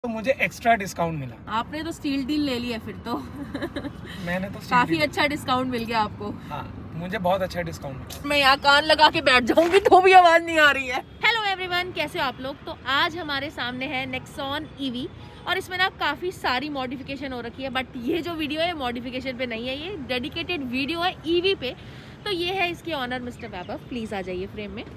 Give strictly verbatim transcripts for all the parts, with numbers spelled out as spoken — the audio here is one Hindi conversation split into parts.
तो मुझे एक्स्ट्रा डिस्काउंट मिला। आपने तो स्टील डील ले लिया फिर तो। मैंने तो काफी अच्छा डिस्काउंट मिल गया आपको। हाँ, मुझे बहुत अच्छा डिस्काउंट मिला। मैं यहाँ कान लगा के बैठ जाऊंगी तो भी आवाज नहीं आ रही है। हेलो एवरीवन, कैसे हो आप लोग। तो आज हमारे सामने है नेक्सॉन ईवी और इसमें ना काफी सारी मॉडिफिकेशन हो रखी है, बट ये जो वीडियो है मॉडिफिकेशन पे नहीं है, ये डेडिकेटेड वीडियो है ईवी पे। तो ये है इसके ऑनर मिस्टर वैभव, प्लीज आ जाइए फ्रेम में।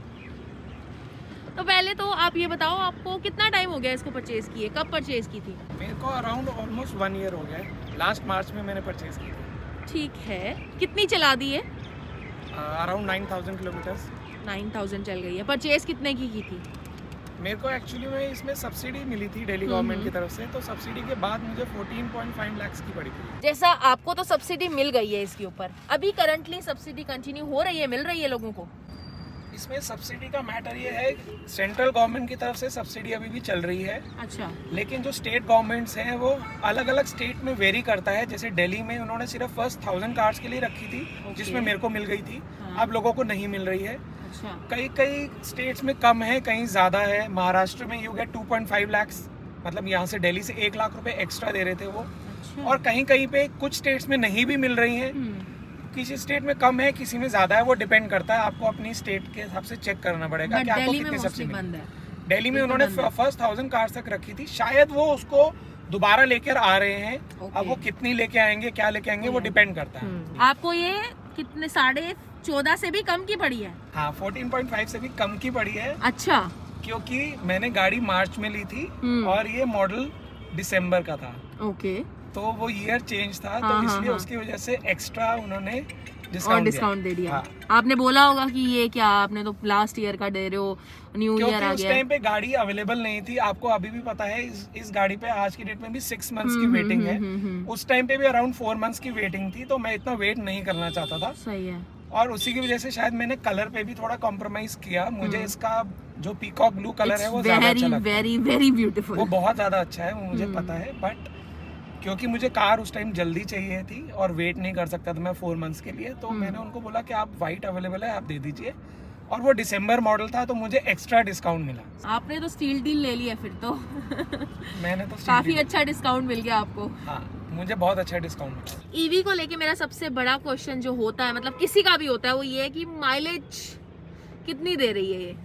तो पहले तो आप ये बताओ, आपको कितना टाइम हो गया इसको परचेज किए, कब परचेज की थी। मेरे को अराउंड ऑलमोस्ट वन ईयर हो गया है, लास्ट मार्च में मैंने परचेज की थी। ठीक है, कितनी चला दी है। Around nine thousand kilometres. Nine thousand चल गई है। परचेज कितने की की थी। मेरे को एक्चुअली में इसमें सब्सिडी मिली थी दिल्ली गवर्नमेंट की तरफ से, तो सब्सिडी के बाद मुझे फोर्टीन पॉइंट फाइव लाख की पड़ी थी। जैसा आपको तो सब्सिडी मिल गई है इसके ऊपर, अभी करंटली सब्सिडी कंटिन्यू हो रही है, मिल रही है लोगों को। इसमें सब्सिडी का मैटर ये है, सेंट्रल गवर्नमेंट की तरफ से सब्सिडी अभी भी चल रही है। अच्छा। लेकिन जो स्टेट गवर्नमेंट्स हैं वो अलग अलग स्टेट में वेरी करता है। जैसे दिल्ली में उन्होंने सिर्फ फर्स्ट थाउजेंड कार्ड्स के लिए रखी थी, जिसमें मेरे को मिल गई थी। हाँ। अब लोगों को नहीं मिल रही है। अच्छा। कई कई स्टेट्स में कम है, कहीं ज्यादा है। महाराष्ट्र में you get two point five lakh, मतलब यहाँ से दिल्ली से एक लाख रुपए एक्स्ट्रा दे रहे थे वो। अच्छा। और कहीं कहीं पे कुछ स्टेट्स में नहीं भी मिल रही है। किसी स्टेट में कम है, किसी में ज्यादा है, वो डिपेंड करता है। आपको अपनी स्टेट के हिसाब से चेक करना पड़ेगा कि आपको कितनी सब्सिडी मिली है। दिल्ली में उन्होंने फर्स्ट थाउजेंड कार तक रखी थी, शायद वो उसको दोबारा लेकर आ रहे हैं। अब वो कितनी लेके आएंगे, क्या लेके आएंगे, वो डिपेंड करता है। आपको ये कितने, साढ़े चौदह से भी कम की पड़ी है। हाँ, फोर्टीन पॉइंट फाइव से भी कम की पड़ी है। अच्छा। क्योंकि मैंने गाड़ी मार्च में ली थी और ये मॉडल दिसंबर का था। ओके। तो वो ईयर चेंज था। हाँ, तो हाँ, इसलिए हाँ, उसकी वजह से एक्स्ट्रा उन्होंने डिस्काउंट डिस्काउंट दे दिया। हाँ। आपने बोला होगा कि ये क्या, आपने तो लास्ट ईयर का दे रहे हो, न्यू ईयर आ गया। उस टाइम पे गाड़ी अवेलेबल नहीं थी। आपको अभी भी पता है, इस, इस गाड़ी पे आज की डेट में भी सिक्स मंथ्स की वेटिंग है। उस टाइम पे भी अराउंड फोर मंथ्स की वेटिंग थी, तो मैं इतना वेट नहीं करना चाहता था। सही है। और उसी की वजह से शायद मैंने कलर पे भी थोड़ा कॉम्प्रोमाइज किया। मुझे इसका जो पीकॉक ब्लू कलर है वो ज्यादा अच्छा लगता है। वेरी वेरी ब्यूटीफुल, वो बहुत ज्यादा अच्छा है, मुझे पता है। बट क्योंकि मुझे कार उस टाइम जल्दी चाहिए थी और वेट नहीं कर सकता था मैं फोर मंथ्स के लिए, तो मैंने उनको बोला कि आप वाइट अवेलेबल है, आप दे दीजिए। और वो दिसंबर मॉडल था, तो मुझे एक्स्ट्रा डिस्काउंट मिला। आपने तो स्टील डील ले लिया फिर तो। मैंने तो काफी अच्छा डिस्काउंट मिल गया आपको। हाँ, मुझे बहुत अच्छा डिस्काउंट मिला। ईवी को लेके मेरा सबसे बड़ा क्वेश्चन जो होता है, मतलब किसी का भी होता है, वो ये है कि माइलेज कितनी दे रही है ये।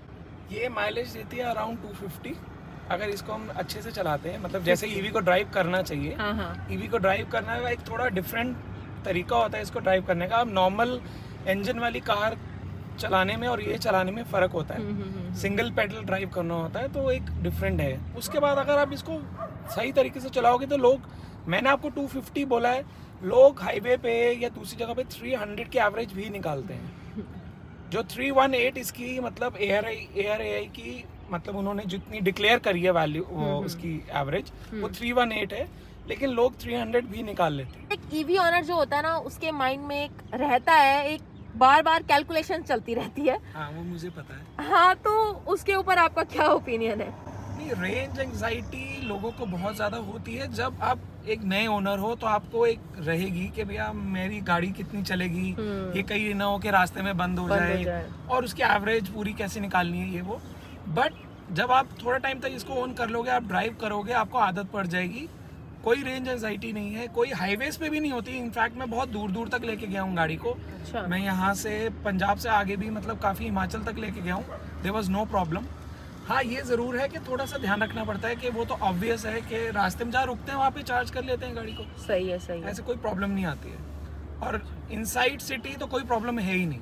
ये माइलेज देती है अराउंड टू फिफ्टी, अगर इसको हम अच्छे से चलाते हैं। मतलब जैसे ईवी को ड्राइव करना चाहिए। हाँ हाँ। ईवी को ड्राइव करना है, एक थोड़ा डिफरेंट तरीका होता है इसको ड्राइव करने का। अब नॉर्मल इंजन वाली कार चलाने में और ये चलाने में फर्क होता है। सिंगल पेडल ड्राइव करना होता है, तो एक डिफरेंट है। उसके बाद अगर आप इसको सही तरीके से चलाओगे तो लोग, मैंने आपको टू फिफ्टी बोला है, लोग हाईवे पे या दूसरी जगह पे थ्री हंड्रेड की एवरेज भी निकालते हैं। जो थ्री वन एट इसकी मतलब एयर एयर एआई की मतलब उन्होंने जितनी डिक्लेयर करी है वैल्यू, वो उसकी एवरेज वो थ्री वन एट है, लेकिन लोग थ्री हंड्रेड भी निकाल लेते हैं। एक ईवी ऑनर जो होता है ना, उसके माइंड में एक रहता है, एक बार बार कैलकुलेशन चलती रहती है। हाँ, वो मुझे पता है। हाँ, तो उसके ऊपर आपका क्या ओपिनियन है। नहीं, रेंज एंजाइटी लोगों को बहुत ज्यादा होती है। जब आप एक नए ओनर हो तो आपको एक रहेगी कि भैया मेरी गाड़ी कितनी चलेगी, ये कहीं ना हो के रास्ते में बंद हो बंद जाए, हो जाए और उसकी एवरेज पूरी कैसे निकालनी है ये वो। बट जब आप थोड़ा टाइम तक इसको ऑन कर लोगे, आप ड्राइव करोगे, आपको आदत पड़ जाएगी। कोई रेंज एंजाइटी नहीं है, कोई हाईवेज पे भी नहीं होती। इनफैक्ट मैं बहुत दूर दूर तक लेके गया हूँ गाड़ी को। अच्छा। मैं यहाँ से पंजाब से आगे भी मतलब काफी हिमाचल तक लेके गया हूँ, देयर वाज नो प्रॉब्लम। हाँ, ये जरूर है कि थोड़ा सा ध्यान रखना पड़ता है कि वो तो ऑब्वियस है कि रास्ते में जहाँ रुकते हैं वहाँ पे चार्ज कर लेते हैं गाड़ी को। सही है, सही है। ऐसे कोई प्रॉब्लम नहीं आती है। और इनसाइड सिटी तो कोई प्रॉब्लम है ही नहीं।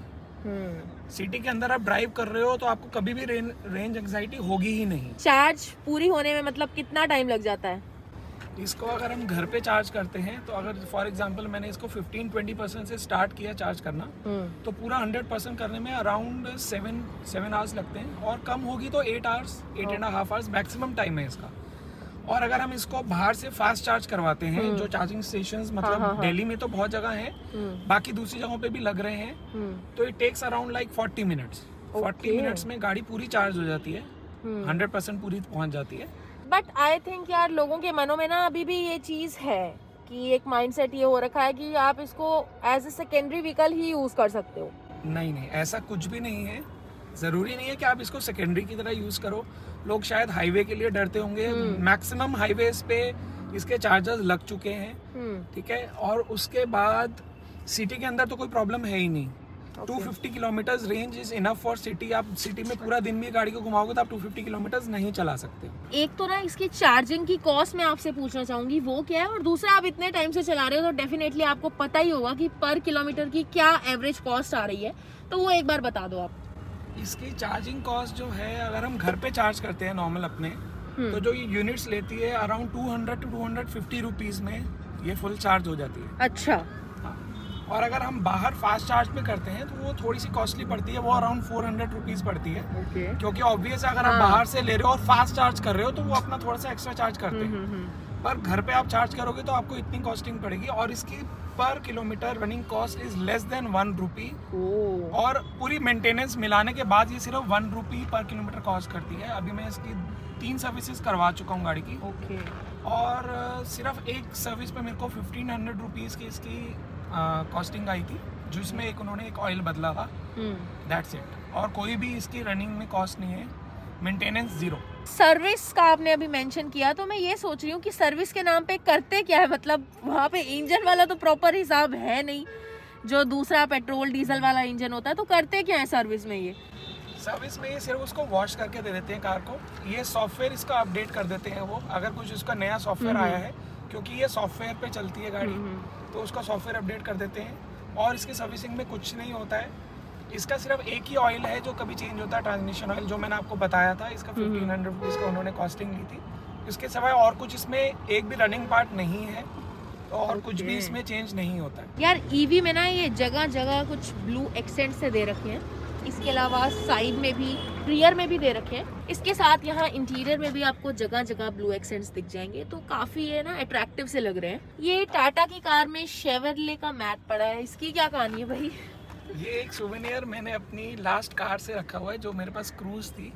सिटी के अंदर आप ड्राइव कर रहे हो तो आपको कभी भी रेन, रेंज एंजाइटी होगी ही नहीं। चार्ज पूरी होने में मतलब कितना टाइम लग जाता है इसको? अगर हम घर पे चार्ज करते हैं तो अगर फॉर एग्जांपल मैंने इसको फिफ्टीन ट्वेंटी परसेंट से स्टार्ट किया चार्ज करना, तो पूरा हंड्रेड परसेंट करने में अराउंड सेवन सेवन आवर्स लगते हैं। और कम होगी तो eight hours, eight and half hours maximum time है इसका। और अगर हम इसको बाहर से फास्ट चार्ज करवाते हैं, जो चार्जिंग स्टेशंस मतलब हाँ, हाँ, दिल्ली में तो बहुत जगह है, बाकी दूसरी जगहों पे भी लग रहे हैं, तो it takes around like forty minutes. Forty minutes में गाड़ी पूरी चार्ज हो जाती है, हंड्रेड परसेंट पूरी पहुंच जाती है। बट आई थिंक यार लोगों के मनों में ना अभी भी ये चीज है कि एक माइंडसेट ये हो रखा है कि आप इसको एज ए सेकेंडरी व्हीकल ही यूज कर सकते हो। नहीं नहीं, ऐसा कुछ भी नहीं है। जरूरी नहीं है कि आप इसको सेकेंडरी की तरह यूज करो। लोग शायद हाईवे के लिए डरते होंगे, मैक्सिमम हाईवेज पे इसके चार्जर्स लग चुके हैं, ठीक है। और उसके बाद सिटी के अंदर तो कोई प्रॉब्लम है ही नहीं। okay. दो सौ पचास kilometre range is enough for city. आप सिटी में पूरा दिन भी गाड़ी को घुमाओगे तो आप दो सौ पचास किलोमीटर नहीं चला सकते। एक तो ना इसकी चार्जिंग की कॉस्ट मैं आपसे पूछना चाहूंगी वो क्या है, और दूसरा आप इतने टाइम से चला रहे हो तो डेफिनेटली आपको पता ही होगा कि पर किलोमीटर की क्या एवरेज कॉस्ट आ रही है, तो वो एक बार बता दो आप। इसकी चार्जिंग कॉस्ट जो है, अगर हम घर पे चार्ज करते हैं नॉर्मल अपने, तो जो ये यूनिट्स लेती है around two hundred two two hundred fifty rupees में ये फुल चार्ज हो जाती है। अच्छा। हाँ। और अगर हम बाहर फास्ट चार्ज पे करते हैं तो वो थोड़ी सी कॉस्टली पड़ती है, वो अराउंड फोर हंड्रेड रुपीज पड़ती है। okay. क्योंकि ऑब्वियस अगर हाँ. आप बाहर से ले रहे हो और फास्ट चार्ज कर रहे हो तो वो अपना थोड़ा सा एक्स्ट्रा चार्ज करते हैं, पर घर पे आप चार्ज करोगे तो आपको इतनी कॉस्टिंग पड़ेगी। और इसकी पर kilometre running cost is less than one rupee, और पूरी मेंटेनेंस मिलाने के बाद ये सिर्फ वन रूपी पर किलोमीटर कॉस्ट करती है। अभी मैं इसकी तीन सर्विसेज करवा चुका हूँ गाड़ी की। ओके। और सिर्फ एक सर्विस पे मेरे को फिफ्टीन हंड्रेड रुपीज़ की इसकी कॉस्टिंग आई थी, जिसमें एक उन्होंने एक ऑयल बदला था, दैट्स इट। और कोई भी इसकी रनिंग में कॉस्ट नहीं है, मेंटेनेंस जीरो। सर्विस का आपने अभी मेंशन किया, तो मैं ये सोच रही हूँ कि सर्विस के नाम पे करते क्या है, मतलब वहाँ पे इंजन वाला तो प्रॉपर हिसाब है नहीं, जो दूसरा पेट्रोल डीजल वाला इंजन होता है, तो करते क्या है सर्विस में? ये सर्विस में ये सिर्फ उसको वॉश करके दे देते हैं कार को। ये सॉफ्टवेयर इसका अपडेट कर देते हैं वो, अगर कुछ उसका नया सॉफ्टवेयर आया है, क्योंकि ये सॉफ्टवेयर पे चलती है गाड़ी, तो उसका सॉफ्टवेयर अपडेट कर देते हैं। और इसकी सर्विसिंग में कुछ नहीं होता है, इसका सिर्फ एक ही ऑयल है जो कभी चेंज होता है, ट्रांसमिशन ऑयल, जो मैंने आपको बताया था। इसका फिफ्टीन हंड्रेड रुपीज़ का उन्होंने कॉस्टिंग ली थी। इसके सिवाय और कुछ इसमें एक भी रनिंग पार्ट नहीं है, और okay. कुछ भी इसमें चेंज नहीं होता है। यार ईवी में ना ये जगह जगह कुछ ब्लू एक्सेंट से दे रखे हैं, इसके अलावा साइड में भी, रियर में भी दे रखे हैं। इसके साथ यहाँ इंटीरियर में भी आपको जगह जगह ब्लू एक्सेंट्स दिख जाएंगे, तो काफी है ना अट्रैक्टिव से लग रहे हैं। ये टाटा की कार में शेवरले का मैट पड़ा है, इसकी क्या कहानी है भाई? ये एक सुवेनियर मैंने अपनी लास्ट कार से रखा हुआ है, जो मेरे पास क्रूज थी।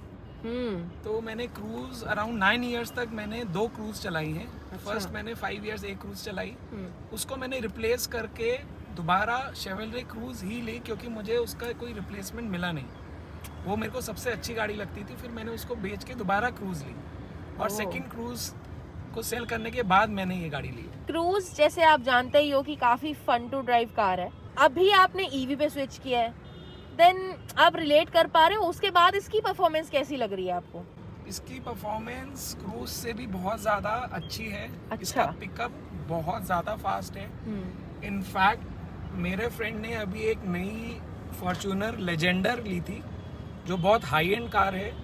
तो मैंने क्रूज अराउंड नाइन इयर्स तक मैंने दो क्रूज चलाई हैं। अच्छा। फर्स्ट मैंने फाइव इयर्स एक क्रूज चलाई, उसको मैंने रिप्लेस करके दोबारा शेवरले क्रूज ही ली, क्योंकि मुझे उसका कोई रिप्लेसमेंट मिला नहीं। वो मेरे को सबसे अच्छी गाड़ी लगती थी, फिर मैंने उसको बेच के दोबारा क्रूज ली, और सेकंड क्रूज को सेल करने के बाद मैंने ये गाड़ी ली। क्रूज जैसे आप जानते ही हो कि काफी फन टू ड्राइव कार है। अभी आपने ईवी पे स्विच किया है, देन आप रिलेट कर पा रहे हो, उसके बाद इसकी परफॉर्मेंस कैसी लग रही है आपको? इसकी परफॉर्मेंस क्रूज से भी बहुत ज्यादा अच्छी है। अच्छा। इसका पिकअप बहुत ज्यादा फास्ट है। इनफैक्ट मेरे फ्रेंड ने अभी एक नई फॉर्च्यूनर लेजेंडर ली थी, जो बहुत हाई एंड कार है,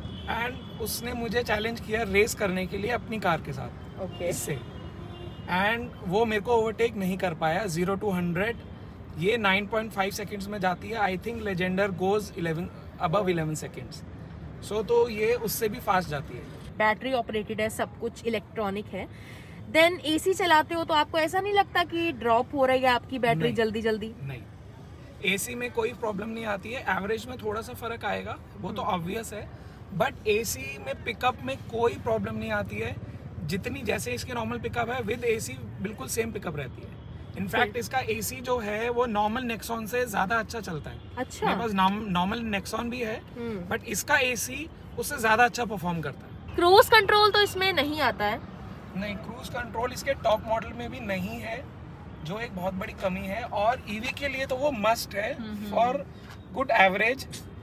एंड उसने मुझे चैलेंज किया रेस करने के लिए अपनी कार के साथ। okay. इससे, एंड वो मेरे को ओवरटेक नहीं कर पाया। जीरो टू हंड्रेड ये नाइन पॉइंट फाइव सेकेंड्स में जाती है। I think Legender goes eleven above eleven seconds, so तो ये उससे भी फास्ट जाती है। बैटरी ऑपरेटेड है, सब कुछ इलेक्ट्रॉनिक है। देन एसी चलाते हो तो आपको ऐसा नहीं लगता कि ड्रॉप हो रही है आपकी बैटरी जल्दी जल्दी? नहीं, एसी में कोई प्रॉब्लम नहीं आती है। एवरेज में थोड़ा सा फर्क आएगा, वो तो ऑब्वियस है, बट एसी में पिकअप में कोई प्रॉब्लम नहीं आती है। जितनी जैसे इसकी नॉर्मल पिकअप है, विद एसी बिल्कुल सेम पिकअप रहती है। इनफैक्ट इसका एसी जो है वो नॉर्मल नेक्सॉन से ज्यादा अच्छा चलता है। अच्छा। मेरे पास नॉर्मल नेक्सॉन भी है, बट इसका एसी उससे ज्यादा अच्छा परफॉर्म करता है। क्रूज कंट्रोल तो इसमें नहीं आता है? नहीं, क्रूज कंट्रोल इसके टॉप मॉडल में भी नहीं है, जो एक बहुत बड़ी कमी है। और ईवी के लिए तो वो मस्ट है फॉर गुड एवरेज।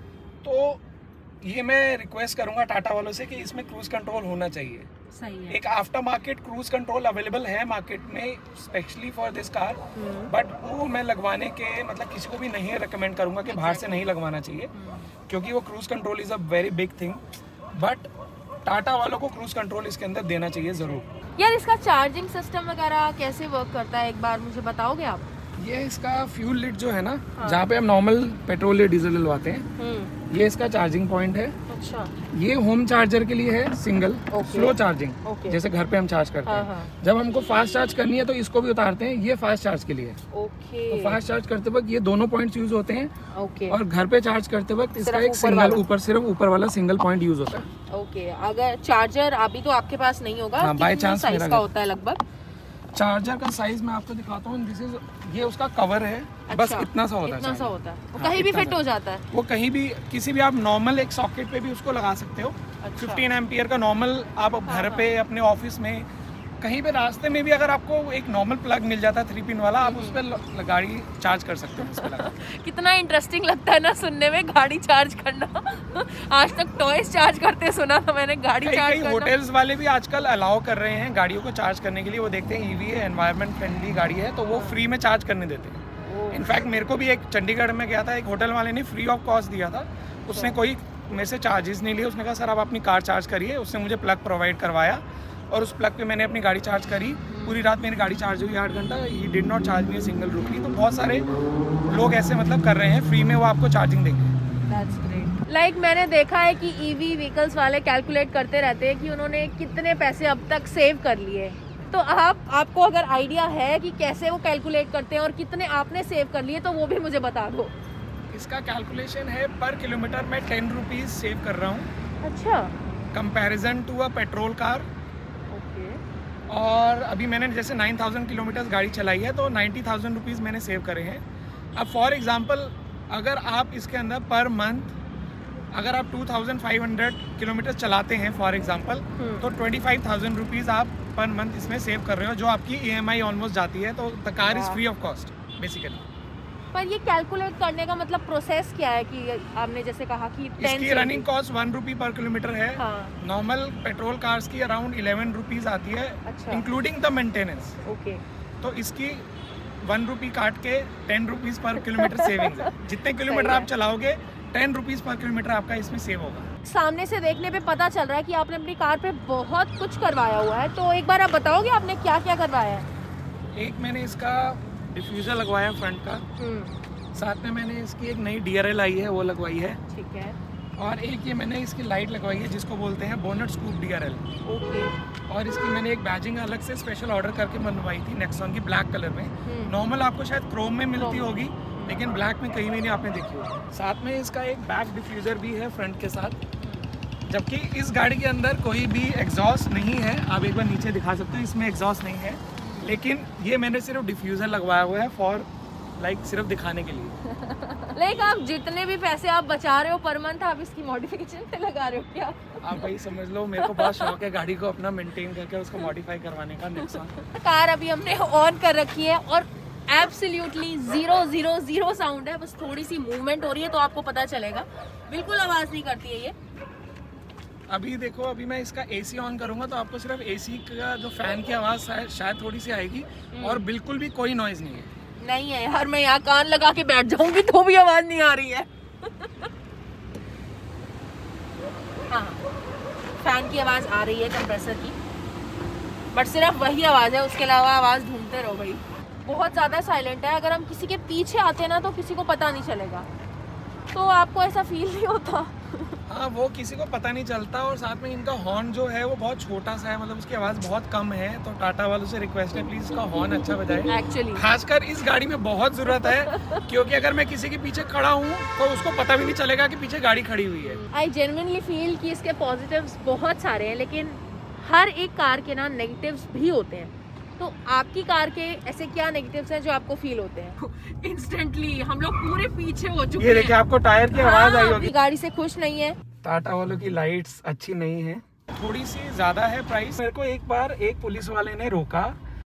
तो ये मैं रिक्वेस्ट करूंगा टाटा वालों से कि इसमें क्रूज कंट्रोल होना चाहिए। सही है। एक after market cruise control available है मार्केट में specially for this car, but वो मैं लगवाने के मतलब किसी को भी नहीं रिकमेंड करूंगा कि बाहर से नहीं लगवाना चाहिए, क्योंकि वो cruise control is a very big thing. But Tata वालों को क्रूज कंट्रोल इसके अंदर देना चाहिए जरूर। यार इसका चार्जिंग सिस्टम वगैरह कैसे वर्क करता है, एक बार मुझे बताओगे आप? ये इसका फ्यूल लिट जो है ना, हाँ। जहाँ पे हम नॉर्मल पेट्रोल या डीजल डलवाते हैं, ये इसका चार्जिंग पॉइंट है। अच्छा। ये होम चार्जर के लिए है, सिंगल स्लो चार्जिंग, जैसे घर पे हम चार्ज करते हाँ, हैं। हाँ। जब हमको फास्ट चार्ज करनी है तो इसको भी उतारते हैं, ये फास्ट चार्ज के लिए है। ओके। तो फास्ट चार्ज करते वक्त ये दोनों पॉइंट्स यूज होते हैं। ओके। और घर पे चार्ज करते वक्त इसका एक सिंगल ऊपर सिर्फ ऊपर वाला सिंगल पॉइंट यूज होता है। ओके। अगर चार्जर अभी तो आपके पास नहीं होगा, हाँ, बाय चांस साइज का होता है लगभग? चार्जर का साइज मैं आपको दिखाता हूँ। दिस इज ये उसका कवर है। अच्छा, बस इतना सा होता है। इतना सा होता है। वो हाँ, कहीं भी फिट हो जाता है। वो कहीं भी किसी भी आप नॉर्मल एक सॉकेट पे भी उसको लगा सकते हो। अच्छा। फिफ्टीन एम्पियर का नॉर्मल आप हाँ, घर पे अपने ऑफिस में कहीं पे रास्ते में भी अगर आपको एक नॉर्मल प्लग मिल जाता है थ्री पिन वाला, आप उस पर गाड़ी चार्ज कर सकते हो। इस पे लगा कितना इंटरेस्टिंग लगता है ना सुनने में, गाड़ी चार्ज करना। आज तक टॉयज चार्ज करते सुना था मैंने, गाड़ी कई, चार्ज कई करना। होटल्स वाले भी आजकल अलाउ कर रहे हैं गाड़ियों को चार्ज करने के लिए। वो देखते हैं ईवी है, एनवायरमेंट फ्रेंडली गाड़ी है, तो वो फ्री में चार्ज करने देते हैं। इनफैक्ट मेरे को भी एक चंडीगढ़ में गया था, एक होटल वाले ने फ्री ऑफ कॉस्ट दिया था। उसने कोई मेरे से चार्जेस नहीं लिए। उसने कहा सर आप अपनी कार चार्ज करिए। उसने मुझे प्लग प्रोवाइड करवाया और उस प्लग पे मैंने अपनी गाड़ी चार्ज करी। पूरी रात मेरी गाड़ी चार्ज हुई आठ घंटा। He did not charge me single rupee. तो बहुत सारे लोग ऐसे मतलब कर रहे हैं, फ्री में वो आपको चार्जिंग देंगे। That's great. Like मैंने देखा है कि ईवी व्हीकल्स वाले कैलकुलेट करते रहते हैं कि उन्होंने कितने पैसे अब तक सेव कर लिए। तो आप आपको अगर आइडिया है कि कैसे वो कैलकुलेट करते हैं और कितने आपने सेव कर लिए, तो वो भी मुझे बता दो। इसका कैलकुलेशन है पर किलोमीटर में टेन रुपीज सेव कर रहा हूँ। अच्छा। Comparison to a petrol car. Okay. और अभी मैंने जैसे नाइन थाउजेंड किलोमीटर गाड़ी चलाई है तो नाइन्टी थाउजेंड रुपीज़ मैंने सेव करे हैं। अब फॉर एग्जांपल अगर आप इसके अंदर पर मंथ अगर आप two thousand five hundred kilometre चलाते हैं फॉर एग्जांपल, तो ट्वेंटी फाइव थाउजेंड रुपीज़ आप पर मंथ इसमें सेव कर रहे हो, जो आपकी ई एम आई ऑलमोस्ट जाती है। तो the car is free of cost basically. पर ये कैलकुलेट करने का मतलब प्रोसेस क्या है कि आपने जैसे कहा कि इसकी रनिंग कॉस्ट वन रुपी पर किलोमीटर है। नॉर्मल हाँ। पेट्रोल कार्स की अराउंड इलेवन रुपीज आती है, इंक्लूडिंग द मेंटेनेंस। ओके। तो इसकी वन रुपी काट के ten rupees per kilometre saving है। जितने किलोमीटर आप चलाओगे टेन रुपीज पर किलोमीटर आपका इसमें सेव होगा। सामने से देखने पे पता चल रहा है कि आपने अपनी कार पे बहुत कुछ करवाया हुआ है, तो एक बार आप बताओगे आपने क्या क्या करवाया है? एक मैंने इसका डिफ्यूजर लगवाया फ्रंट का, साथ में मैंने इसकी एक नई डी आर एल आई है वो लगवाई है। ठीक है। और एक ये मैंने इसकी लाइट लगवाई है जिसको बोलते हैं bonnet scoop D R L. Okay. और इसकी मैंने एक बैजिंग अलग से स्पेशल ऑर्डर करके बनवाई थी नेक्सॉन की ब्लैक कलर में। नॉर्मल आपको शायद क्रोम में मिलती होगी, लेकिन ब्लैक में कहीं भी नहीं आपने देखी होगी। साथ में इसका एक बैक डिफ्यूज़र भी है फ्रंट के साथ, जबकि इस गाड़ी के अंदर कोई भी एग्जॉस्ट नहीं है। आप एक बार नीचे दिखा सकते हो, इसमें एग्जॉस्ट नहीं है, लेकिन ये मैंने सिर्फ डिफ्यूज़र लगवाया हुआ है फॉर लाइक like, सिर्फ दिखाने के लिए। लाइक आप जितने भी पैसे आप बचा रहे हो पर मंथ, आप इसकी मॉडिफिकेशन पे लगा रहे हो क्या? आप भाई समझ लो, मेरे को बहुत शौक है गाड़ी को अपना मेंटेन करके उसको मॉडिफाई करवाने का। नेक्सॉन कार अभी हमने ऑन कर रखी है और absolutely zero zero zero sound है। बस थोड़ी सी मूवमेंट हो रही है तो आपको पता चलेगा, बिल्कुल आवाज नहीं करती है ये। अभी देखो, अभी मैं इसका एसी ऑन करूंगा तो आपको सिर्फ एसी का जो फैन की आवाज शायद थोड़ी सी आएगी, और बिल्कुल भी कोई नॉइज नहीं है। नहीं है यार, मैं यहाँ कान लगा के बैठ जाऊंगी तो भी आवाज नहीं आ रही है। हाँ, फैन की आवाज आ रही है, कंप्रेसर की, बट सिर्फ वही आवाज है, उसके अलावा आवाज ढूंढते रहो भाई। बहुत ज़्यादा साइलेंट है। अगर हम किसी के पीछे आते हैं ना तो किसी को पता नहीं चलेगा, तो आपको ऐसा फील नहीं होता? हाँ, वो किसी को पता नहीं चलता। और साथ में इनका हॉर्न जो है वो बहुत छोटा सा है, मतलब उसकी आवाज़ बहुत कम है। तो टाटा वालों से रिक्वेस्ट है, प्लीज़ इसका हॉर्न अच्छा बजाए। एक्चुअली खासकर इस गाड़ी में बहुत ज़रूरत है, क्योंकि अगर मैं किसी के पीछे खड़ा हूँ तो उसको पता भी नहीं चलेगा कि पीछे गाड़ी खड़ी हुई है। आई जेन्युइनली फील कि इसके पॉजिटिव्स बहुत सारे हैं, लेकिन हर एक कार के ना नेगेटिव्स भी होते हैं। तो आपकी कार के ऐसे क्या नेगेटिव्स हैं जो आपको फील होते हैं? इंस्टेंटली हम लोग पूरे पीछे हो चुके हैं। ये देखिए, आपको टायर की आवाज आई होगी। गाड़ी से खुश नहीं है? टाटा वालों की लाइट्स अच्छी नहीं है, थोड़ी सी ज्यादा है प्राइस। मेरे को एक बार एक पुलिस वाले ने रोका